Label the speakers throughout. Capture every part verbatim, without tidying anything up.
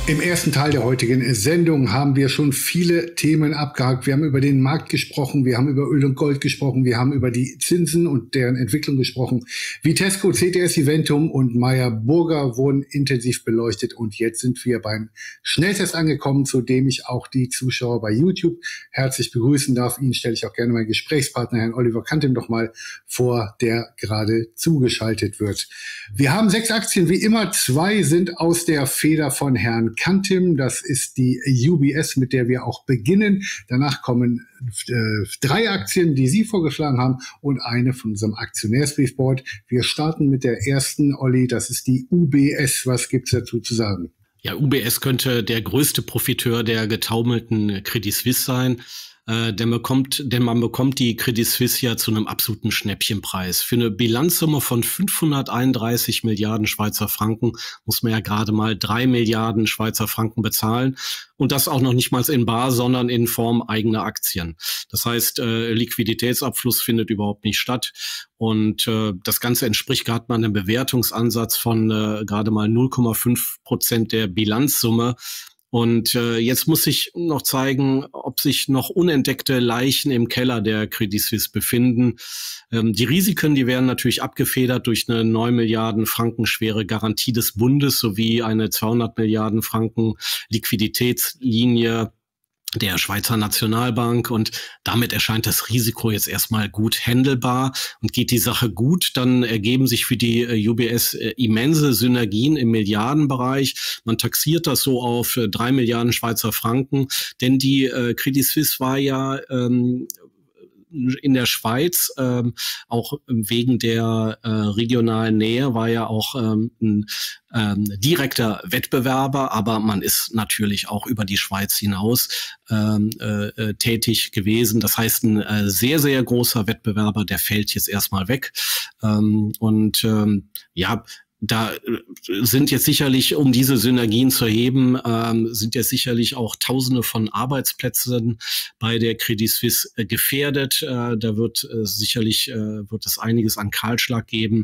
Speaker 1: Im ersten Teil der heutigen Sendung haben wir schon viele Themen abgehakt. Wir haben über den Markt gesprochen, wir haben über Öl und Gold gesprochen, wir haben über die Zinsen und deren Entwicklung gesprochen. Vitesco, C T S Eventum und Meyer Burger wurden intensiv beleuchtet und jetzt sind wir beim Schnelltest angekommen, zu dem ich auch die Zuschauer bei YouTube herzlich begrüßen darf. Ihnen stelle ich auch gerne meinen Gesprächspartner, Herrn Oliver Kantem, noch mal vor, der gerade zugeschaltet wird. Wir haben sechs Aktien, wie immer. Zwei sind aus der Feder von Herrn Kantem, das ist die U B S, mit der wir auch beginnen. Danach kommen äh, drei Aktien, die Sie vorgeschlagen haben und eine von unserem Aktionärsbriefboard. Wir starten mit der ersten, Olli, das ist die U B S. Was gibt's dazu zu sagen?
Speaker 2: Ja, U B S könnte der größte Profiteur der getaumelten Credit Suisse sein. Äh, denn, bekommt, denn man bekommt die Credit Suisse ja zu einem absoluten Schnäppchenpreis. Für eine Bilanzsumme von fünfhunderteinunddreißig Milliarden Schweizer Franken muss man ja gerade mal drei Milliarden Schweizer Franken bezahlen. Und das auch noch nicht mal in bar, sondern in Form eigener Aktien. Das heißt, äh, Liquiditätsabfluss findet überhaupt nicht statt. Und äh, das Ganze entspricht gerade mal einem Bewertungsansatz von äh, gerade mal null Komma fünf Prozent der Bilanzsumme. Und äh, jetzt muss sich noch zeigen, ob sich noch unentdeckte Leichen im Keller der Credit Suisse befinden. Ähm, die Risiken, die werden natürlich abgefedert durch eine neun Milliarden Franken schwere Garantie des Bundes sowie eine zweihundert Milliarden Franken Liquiditätslinie der Schweizer Nationalbank, und damit erscheint das Risiko jetzt erstmal gut handelbar. Und geht die Sache gut, dann ergeben sich für die äh, U B S äh, immense Synergien im Milliardenbereich. Man taxiert das so auf äh, drei Milliarden Schweizer Franken, denn die äh, Credit Suisse war ja ähm, in der Schweiz, ähm, auch wegen der äh, regionalen Nähe, war ja auch ähm, ein ähm, direkter Wettbewerber, aber man ist natürlich auch über die Schweiz hinaus ähm, äh, tätig gewesen. Das heißt, ein äh, sehr, sehr großer Wettbewerber, der fällt jetzt erstmal weg. Ähm, und ähm, ja, Da sind jetzt sicherlich, um diese Synergien zu heben, ähm, sind jetzt sicherlich auch Tausende von Arbeitsplätzen bei der Credit Suisse äh, gefährdet. Äh, da wird äh, sicherlich äh, wird es einiges an Kahlschlag geben.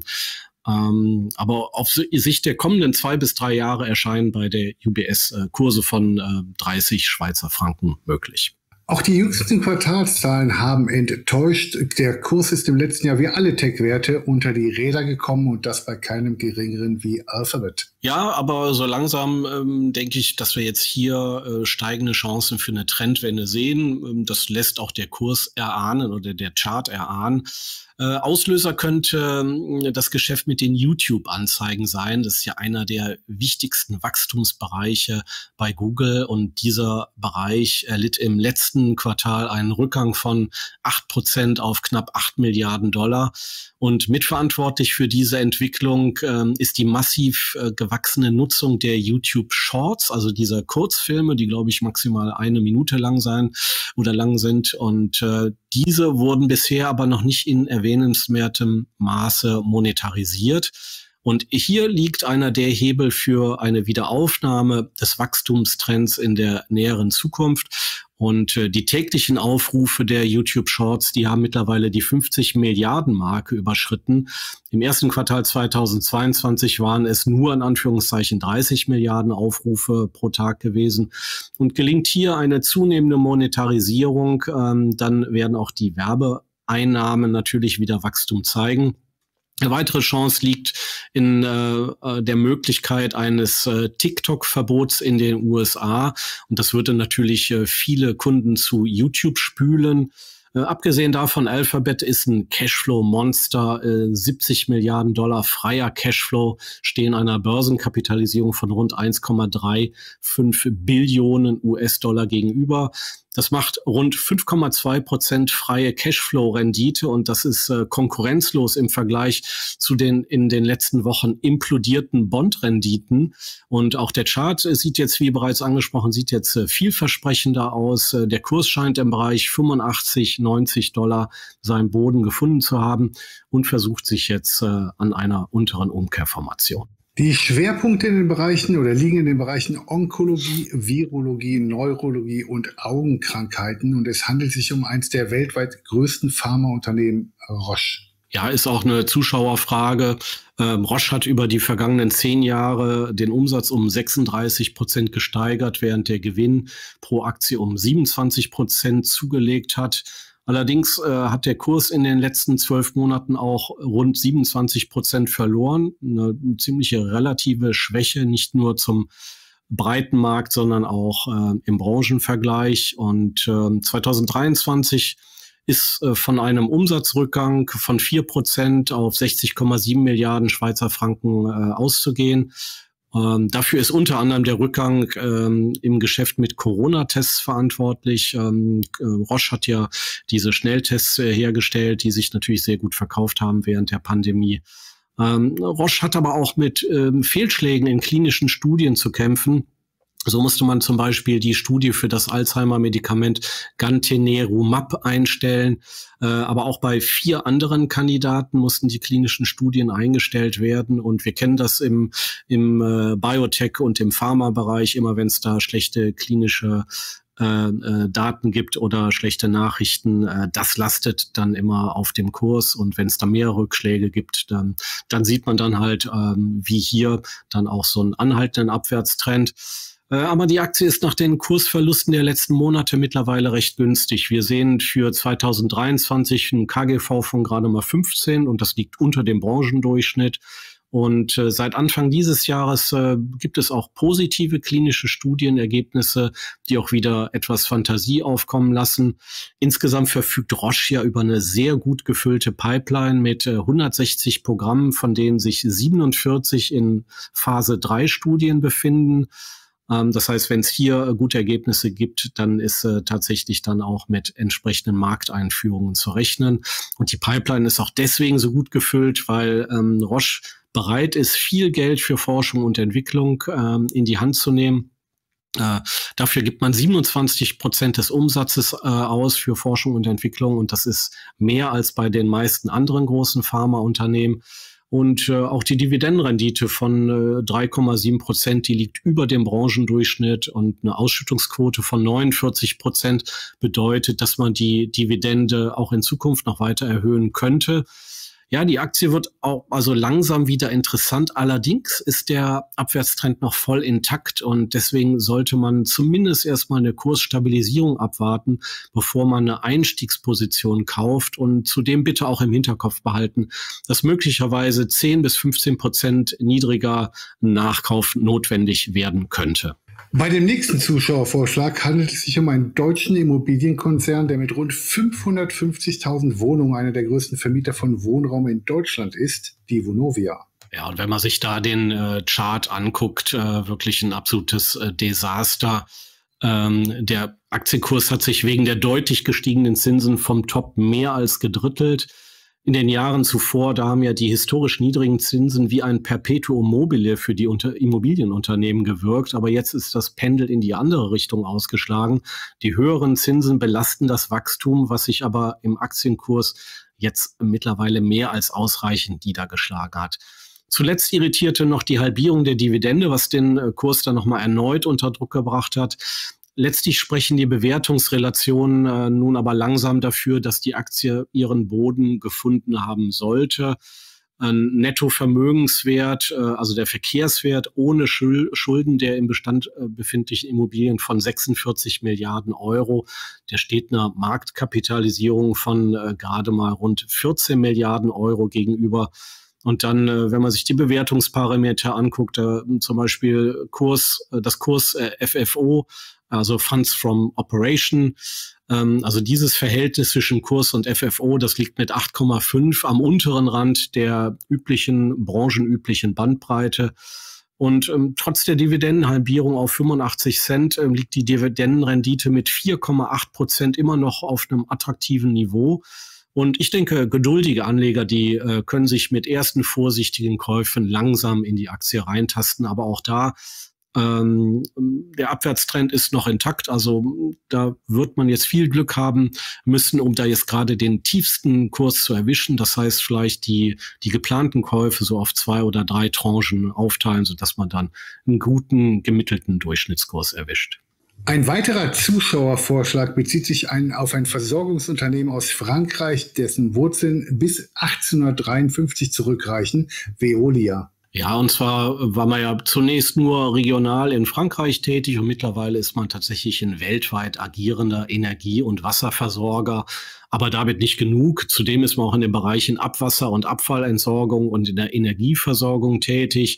Speaker 2: Ähm, aber auf Sicht der kommenden zwei bis drei Jahre erscheinen bei der U B S äh, Kurse von äh, dreißig Schweizer Franken möglich.
Speaker 1: Auch die jüngsten Quartalszahlen haben enttäuscht. Der Kurs ist im letzten Jahr wie alle Tech-Werte unter die Räder gekommen und das bei keinem geringeren wie Alphabet.
Speaker 2: Ja, aber so langsam ähm, denke ich, dass wir jetzt hier äh, steigende Chancen für eine Trendwende sehen. Ähm, das lässt auch der Kurs erahnen oder der Chart erahnen. Äh, Auslöser könnte äh, das Geschäft mit den YouTube-Anzeigen sein. Das ist ja einer der wichtigsten Wachstumsbereiche bei Google, und dieser Bereich erlitt im letzten Quartal einen Rückgang von acht Prozent auf knapp acht Milliarden Dollar. Und mitverantwortlich für diese Entwicklung ähm, ist die massiv äh, gewachsene Nutzung der YouTube Shorts, also dieser Kurzfilme, die, glaube ich, maximal eine Minute lang sein oder lang sind. Und äh, diese wurden bisher aber noch nicht in erwähnenswertem Maße monetarisiert. Und hier liegt einer der Hebel für eine Wiederaufnahme des Wachstumstrends in der näheren Zukunft. Und äh, die täglichen Aufrufe der YouTube Shorts, die haben mittlerweile die fünfzig Milliarden Marke überschritten. Im ersten Quartal zweitausendzweiundzwanzig waren es nur in Anführungszeichen dreißig Milliarden Aufrufe pro Tag gewesen. Und gelingt hier eine zunehmende Monetarisierung, ähm, dann werden auch die Werbeeinnahmen natürlich wieder Wachstum zeigen. Eine weitere Chance liegt in äh, der Möglichkeit eines äh, TikTok-Verbots in den U S A. Und das würde natürlich äh, viele Kunden zu YouTube spülen. Äh, abgesehen davon, Alphabet ist ein Cashflow-Monster. Äh, siebzig Milliarden Dollar freier Cashflow stehen einer Börsenkapitalisierung von rund eins Komma fünfunddreißig Billionen U S-Dollar gegenüber. Das macht rund fünf Komma zwei Prozent freie Cashflow-Rendite, und das ist äh, konkurrenzlos im Vergleich zu den in den letzten Wochen implodierten Bond-Renditen. Und auch der Chart äh, sieht jetzt, wie bereits angesprochen, sieht jetzt äh, vielversprechender aus. Äh, der Kurs scheint im Bereich fünfundachtzig, neunzig Dollar seinen Boden gefunden zu haben und versucht sich jetzt äh, an einer unteren Umkehrformation.
Speaker 1: Die Schwerpunkte in den Bereichen oder liegen in den Bereichen Onkologie, Virologie, Neurologie und Augenkrankheiten, und es handelt sich um eins der weltweit größten Pharmaunternehmen, Roche.
Speaker 2: Ja, ist auch eine Zuschauerfrage. Ähm, Roche hat über die vergangenen zehn Jahre den Umsatz um sechsunddreißig Prozent gesteigert, während der Gewinn pro Aktie um siebenundzwanzig Prozent zugelegt hat. Allerdings äh, hat der Kurs in den letzten zwölf Monaten auch rund siebenundzwanzig Prozent verloren. Eine ziemliche relative Schwäche, nicht nur zum breiten Markt, sondern auch äh, im Branchenvergleich. Und äh, zwanzig dreiundzwanzig ist äh, von einem Umsatzrückgang von vier Prozent auf sechzig Komma sieben Milliarden Schweizer Franken äh, auszugehen. Ähm, dafür ist unter anderem der Rückgang ähm, im Geschäft mit Corona-Tests verantwortlich. Ähm, äh, Roche hat ja diese Schnelltests äh, hergestellt, die sich natürlich sehr gut verkauft haben während der Pandemie. Ähm, Roche hat aber auch mit ähm, Fehlschlägen in klinischen Studien zu kämpfen. So musste man zum Beispiel die Studie für das Alzheimer-Medikament Gantenerumab einstellen. Äh, aber auch bei vier anderen Kandidaten mussten die klinischen Studien eingestellt werden. Und wir kennen das im, im äh, Biotech- und im Pharma-Bereich, immer wenn es da schlechte klinische äh, äh, Daten gibt oder schlechte Nachrichten. Äh, das lastet dann immer auf dem Kurs. Und wenn es da mehr Rückschläge gibt, dann, dann sieht man dann halt, ähm, wie hier, dann auch so einen anhaltenden Abwärtstrend. Aber die Aktie ist nach den Kursverlusten der letzten Monate mittlerweile recht günstig. Wir sehen für zwanzig dreiundzwanzig ein K G V von gerade mal fünfzehn und das liegt unter dem Branchendurchschnitt. Und äh, seit Anfang dieses Jahres äh, gibt es auch positive klinische Studienergebnisse, die auch wieder etwas Fantasie aufkommen lassen. Insgesamt verfügt Roche ja über eine sehr gut gefüllte Pipeline mit äh, hundertsechzig Programmen, von denen sich siebenundvierzig in Phase drei Studien befinden. Das heißt, wenn es hier gute Ergebnisse gibt, dann ist äh, tatsächlich dann auch mit entsprechenden Markteinführungen zu rechnen. Und die Pipeline ist auch deswegen so gut gefüllt, weil ähm, Roche bereit ist, viel Geld für Forschung und Entwicklung ähm, in die Hand zu nehmen. Äh, dafür gibt man siebenundzwanzig Prozent des Umsatzes äh, aus für Forschung und Entwicklung. Und das ist mehr als bei den meisten anderen großen Pharmaunternehmen. Und äh, auch die Dividendenrendite von äh, drei Komma sieben Prozent, die liegt über dem Branchendurchschnitt, und eine Ausschüttungsquote von neunundvierzig Prozent bedeutet, dass man die Dividende auch in Zukunft noch weiter erhöhen könnte. Ja, die Aktie wird auch also langsam wieder interessant. Allerdings ist der Abwärtstrend noch voll intakt und deswegen sollte man zumindest erstmal eine Kursstabilisierung abwarten, bevor man eine Einstiegsposition kauft, und zudem bitte auch im Hinterkopf behalten, dass möglicherweise zehn bis fünfzehn Prozent niedriger Nachkauf notwendig werden könnte.
Speaker 1: Bei dem nächsten Zuschauervorschlag handelt es sich um einen deutschen Immobilienkonzern, der mit rund fünfhundertfünfzigtausend Wohnungen einer der größten Vermieter von Wohnraum in Deutschland ist, die Vonovia.
Speaker 2: Ja, und wenn man sich da den äh, Chart anguckt, äh, wirklich ein absolutes äh, Desaster. Ähm, der Aktienkurs hat sich wegen der deutlich gestiegenen Zinsen vom Top mehr als gedrittelt. In den Jahren zuvor, da haben ja die historisch niedrigen Zinsen wie ein Perpetuum mobile für die Unter- Immobilienunternehmen gewirkt. Aber jetzt ist das Pendel in die andere Richtung ausgeschlagen. Die höheren Zinsen belasten das Wachstum, was sich aber im Aktienkurs jetzt mittlerweile mehr als ausreichend niedergeschlagen hat. Zuletzt irritierte noch die Halbierung der Dividende, was den Kurs dann nochmal erneut unter Druck gebracht hat. Letztlich sprechen die Bewertungsrelationen äh, nun aber langsam dafür, dass die Aktie ihren Boden gefunden haben sollte. Ein Nettovermögenswert, äh, also der Verkehrswert ohne Schul- Schulden der im Bestand äh, befindlichen Immobilien von sechsundvierzig Milliarden Euro, der steht einer Marktkapitalisierung von äh, gerade mal rund vierzehn Milliarden Euro gegenüber. Und dann, wenn man sich die Bewertungsparameter anguckt, äh, zum Beispiel Kurs, äh, das Kurs äh, F F O, also Funds from Operation, ähm, also dieses Verhältnis zwischen Kurs und F F O, das liegt mit acht Komma fünf am unteren Rand der üblichen, branchenüblichen Bandbreite. Und ähm, trotz der Dividendenhalbierung auf fünfundachtzig Cent ähm, liegt die Dividendenrendite mit vier Komma acht Prozent immer noch auf einem attraktiven Niveau. Und ich denke, geduldige Anleger, die äh, können sich mit ersten vorsichtigen Käufen langsam in die Aktie reintasten. Aber auch da, ähm, der Abwärtstrend ist noch intakt. Also da wird man jetzt viel Glück haben müssen, um da jetzt gerade den tiefsten Kurs zu erwischen. Das heißt, vielleicht die, die geplanten Käufe so auf zwei oder drei Tranchen aufteilen, sodass man dann einen guten, gemittelten Durchschnittskurs erwischt.
Speaker 1: Ein weiterer Zuschauervorschlag bezieht sich ein, auf ein Versorgungsunternehmen aus Frankreich, dessen Wurzeln bis achtzehnhundertdreiundfünfzig zurückreichen, Veolia.
Speaker 2: Ja, und zwar war man ja zunächst nur regional in Frankreich tätig und mittlerweile ist man tatsächlich ein weltweit agierender Energie- und Wasserversorger. Aber damit nicht genug. Zudem ist man auch in den Bereichen Abwasser- und Abfallentsorgung und in der Energieversorgung tätig.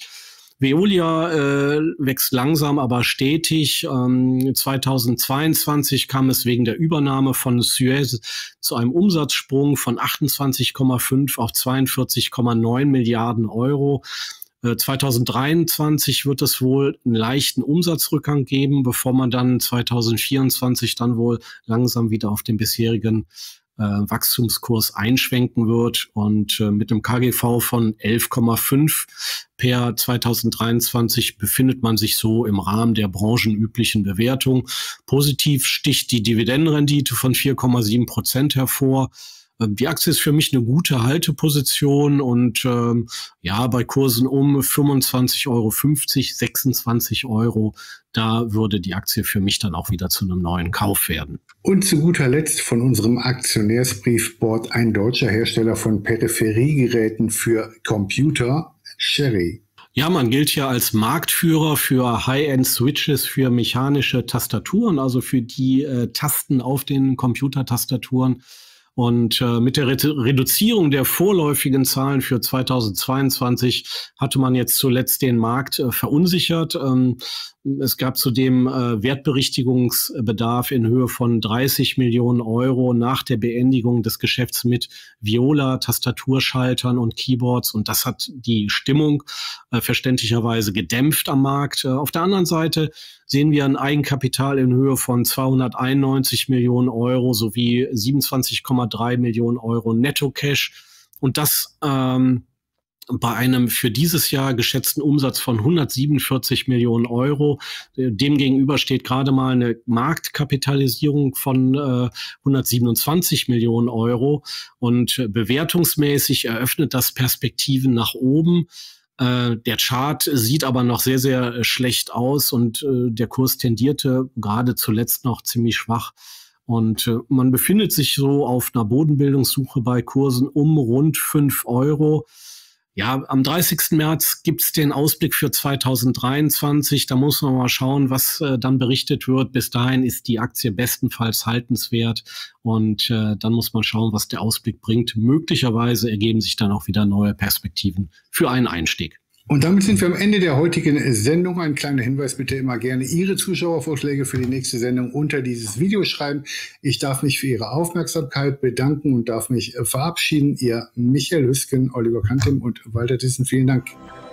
Speaker 2: Veolia äh, wächst langsam, aber stetig. Ähm, zweitausendzweiundzwanzig kam es wegen der Übernahme von Suez zu einem Umsatzsprung von achtundzwanzig Komma fünf auf zweiundvierzig Komma neun Milliarden Euro. Äh, zweitausenddreiundzwanzig wird es wohl einen leichten Umsatzrückgang geben, bevor man dann zweitausendvierundzwanzig dann wohl langsam wieder auf den bisherigen Äh, Wachstumskurs einschwenken wird und äh, mit einem K G V von elf Komma fünf per zweitausenddreiundzwanzig befindet man sich so im Rahmen der branchenüblichen Bewertung. Positiv sticht die Dividendenrendite von vier Komma sieben Prozent hervor. Ähm, die Aktie ist für mich eine gute Halteposition und ähm, ja, bei Kursen um fünfundzwanzig Euro fünfzig, sechsundzwanzig Euro, da würde die Aktie für mich dann auch wieder zu einem neuen Kauf werden.
Speaker 1: Und zu guter Letzt von unserem Aktionärsbriefboard ein deutscher Hersteller von Peripheriegeräten für Computer, Cherry.
Speaker 2: Ja, man gilt ja als Marktführer für High-End-Switches, für mechanische Tastaturen, also für die äh, Tasten auf den Computertastaturen. Und äh, mit der Re- Reduzierung der vorläufigen Zahlen für zweitausendzweiundzwanzig hatte man jetzt zuletzt den Markt äh, verunsichert. Ähm, es gab zudem äh, Wertberichtigungsbedarf in Höhe von dreißig Millionen Euro nach der Beendigung des Geschäfts mit Viola, Tastaturschaltern und Keyboards. Und das hat die Stimmung äh, verständlicherweise gedämpft am Markt. Äh, auf der anderen Seite sehen wir ein Eigenkapital in Höhe von zweihunderteinundneunzig Millionen Euro sowie siebenundzwanzig Komma drei Millionen Euro Netto-Cash. Und das ähm, bei einem für dieses Jahr geschätzten Umsatz von hundertsiebenundvierzig Millionen Euro. Demgegenüber steht gerade mal eine Marktkapitalisierung von äh, hundertsiebenundzwanzig Millionen Euro. Und bewertungsmäßig eröffnet das Perspektiven nach oben. Äh, der Chart sieht aber noch sehr, sehr schlecht aus und äh, der Kurs tendierte gerade zuletzt noch ziemlich schwach. Und äh, man befindet sich so auf einer Bodenbildungssuche bei Kursen um rund fünf Euro. Ja, am dreißigsten März gibt's den Ausblick für zweitausenddreiundzwanzig. Da muss man mal schauen, was äh, dann berichtet wird. Bis dahin ist die Aktie bestenfalls haltenswert. Und äh, dann muss man schauen, was der Ausblick bringt. Möglicherweise ergeben sich dann auch wieder neue Perspektiven für einen Einstieg.
Speaker 1: Und damit sind wir am Ende der heutigen Sendung. Ein kleiner Hinweis, bitte immer gerne Ihre Zuschauervorschläge für die nächste Sendung unter dieses Video schreiben. Ich darf mich für Ihre Aufmerksamkeit bedanken und darf mich verabschieden. Ihr Michael Hüsken, Oliver Kantim und Walter Thyssen. Vielen Dank.